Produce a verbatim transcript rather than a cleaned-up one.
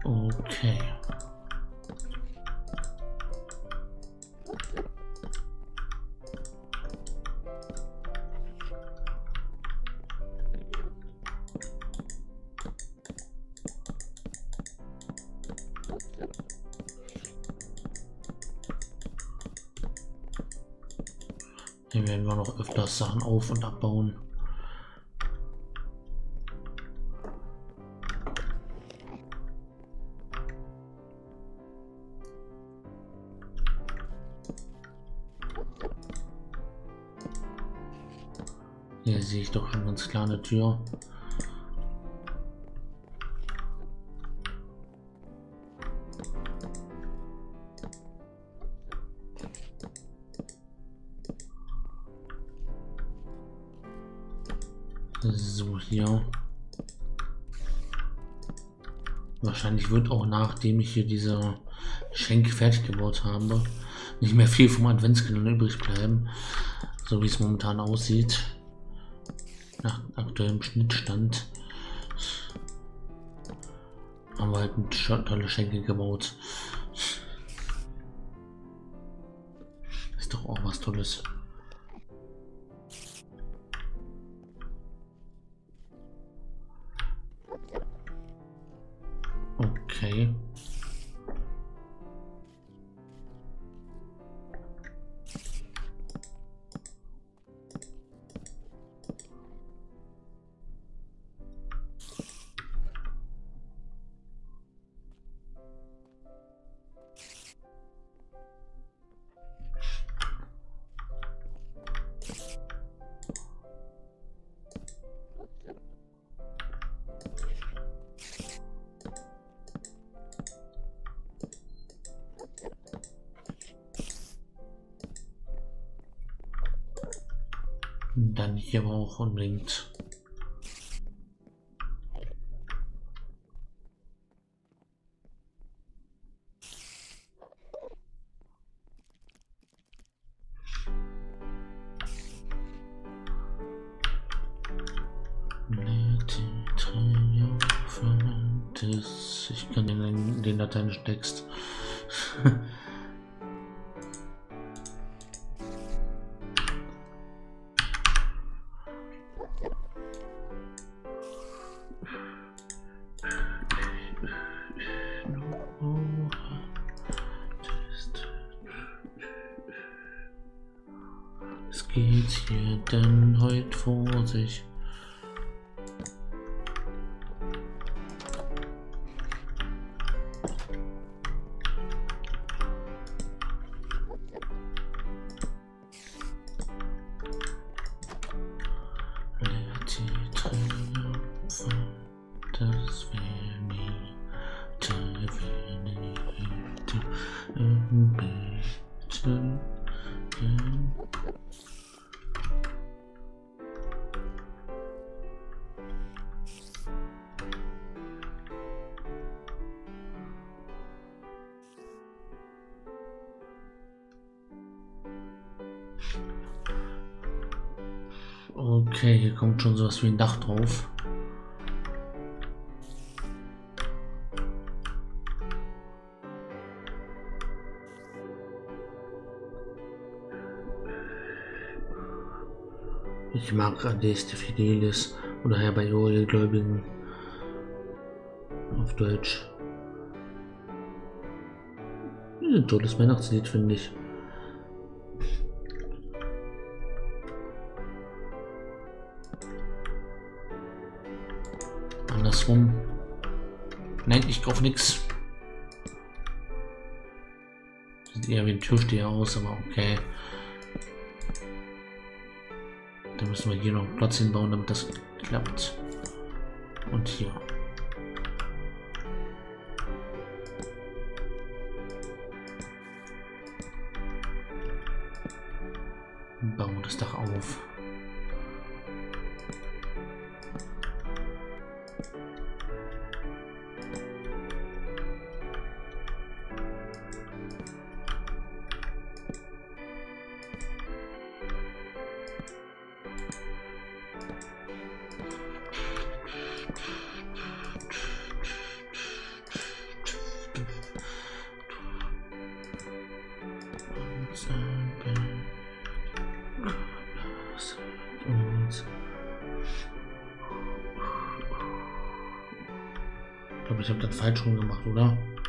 Okay. Hier werden wir noch öfters Sachen auf- und abbauen. Hier sehe ich doch schon ganz klar eine Tür. So, hier. Wahrscheinlich wird auch, nachdem ich hier diese Schenke fertig gebaut habe, nicht mehr viel vom Adventskalender übrig bleiben. So wie es momentan aussieht. Nach aktuellem Schnittstand. Haben wir halt eine tolle Schenke gebaut. Ist doch auch was Tolles. Okay. Dann hier aber auch unbedingt. Ich kann den, den lateinischen Text. Es geht hier denn heute vor sich? Das wäre nie, das wäre nie, bitte. Okay, hier kommt schon sowas wie ein Dach drauf. Ich mag Adeste Fidelis oder Herr Gläubigen auf Deutsch. Ein tolles Weihnachtslied, finde ich. Andersrum. Nein, ich kaufe nichts. Sieht eher wie ein Türsteher aus, aber okay. Da müssen wir hier noch einen Platz hinbauen, damit das klappt. Und hier. Bauen wir das Dach auf. ich habe das falsch rum gemacht, oder?